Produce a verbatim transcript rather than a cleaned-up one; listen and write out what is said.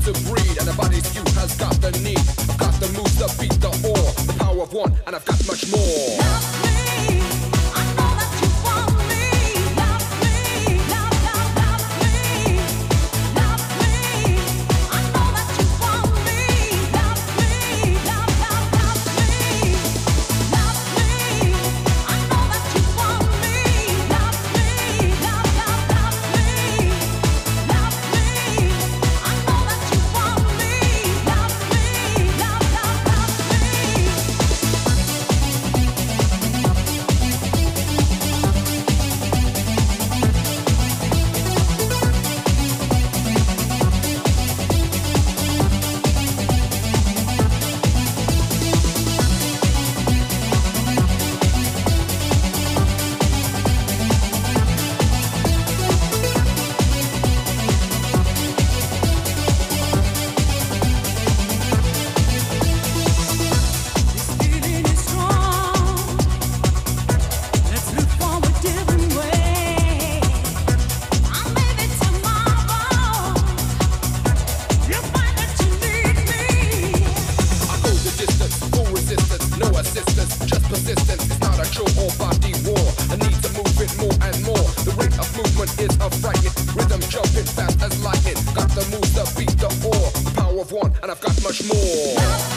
to breed, and the body's you has got the need. I've got the moves to beat the ore, the power of one, and I've got much more. Love me, I know that you want me. Love me, love, love, love me. Love me, I know that you want me. Love me, love, love, love me. Love me, I know that you want me. Love me, love, love, love me. Love me, I know that you want me. Love me, love, love, love me. This feeling is strong. Let's look for a different way. I maybe tomorrow you'll find that you need me. I go the distance, full resistance, no assistance, just persistence. It's not a show or body war. I need to move it more and more. The rate of movement is a frightening rhythm, jumping fast as lightning. Got the moves to beat the ore, the power of one, and I've got much more.